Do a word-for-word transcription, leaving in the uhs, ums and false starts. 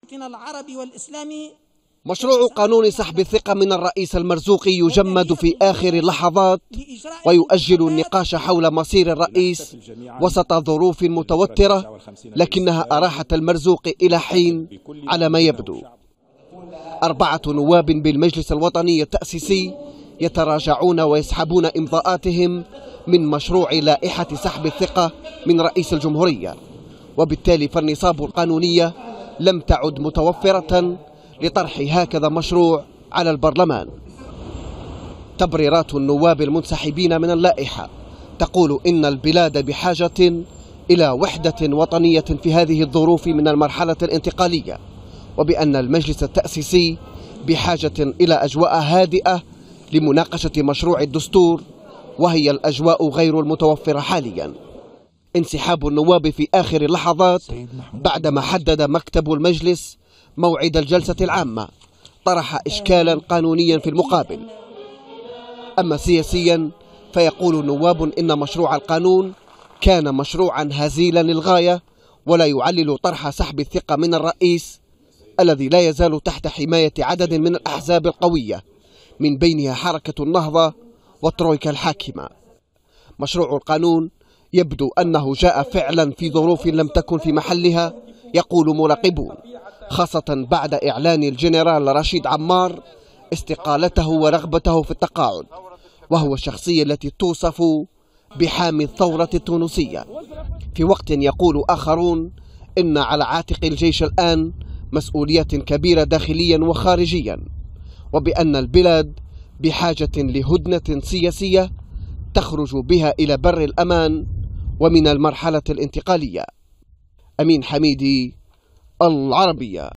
العربي والإسلامي. مشروع قانون سحب الثقة من الرئيس المرزوقي يجمد في آخر اللحظات، ويؤجل النقاش حول مصير الرئيس وسط ظروف متوترة، لكنها أراحت المرزوق إلى حين على ما يبدو. أربعة نواب بالمجلس الوطني التأسيسي يتراجعون ويسحبون إمضاءاتهم من مشروع لائحة سحب الثقة من رئيس الجمهورية، وبالتالي فالنصاب القانونية لم تعد متوفرة لطرح هكذا مشروع على البرلمان. تبريرات النواب المنسحبين من اللائحة تقول إن البلاد بحاجة إلى وحدة وطنية في هذه الظروف من المرحلة الانتقالية، وبأن المجلس التأسيسي بحاجة إلى أجواء هادئة لمناقشة مشروع الدستور، وهي الأجواء غير المتوفرة حاليا. انسحاب النواب في آخر اللحظات بعدما حدد مكتب المجلس موعد الجلسة العامة طرح إشكالا قانونيا في المقابل. أما سياسيا فيقول النواب إن مشروع القانون كان مشروعا هزيلا للغاية، ولا يعلل طرح سحب الثقة من الرئيس الذي لا يزال تحت حماية عدد من الأحزاب القوية من بينها حركة النهضة والترويكا الحاكمة. مشروع القانون يبدو أنه جاء فعلا في ظروف لم تكن في محلها، يقول مراقبون، خاصة بعد إعلان الجنرال رشيد عمار استقالته ورغبته في التقاعد، وهو الشخصية التي توصف بحامي الثورة التونسية، في وقت يقول آخرون إن على عاتق الجيش الآن مسؤوليات كبيرة داخليا وخارجيا، وبأن البلاد بحاجة لهدنة سياسية تخرج بها إلى بر الأمان ومن المرحلة الانتقالية. أمين حميدي، العربية.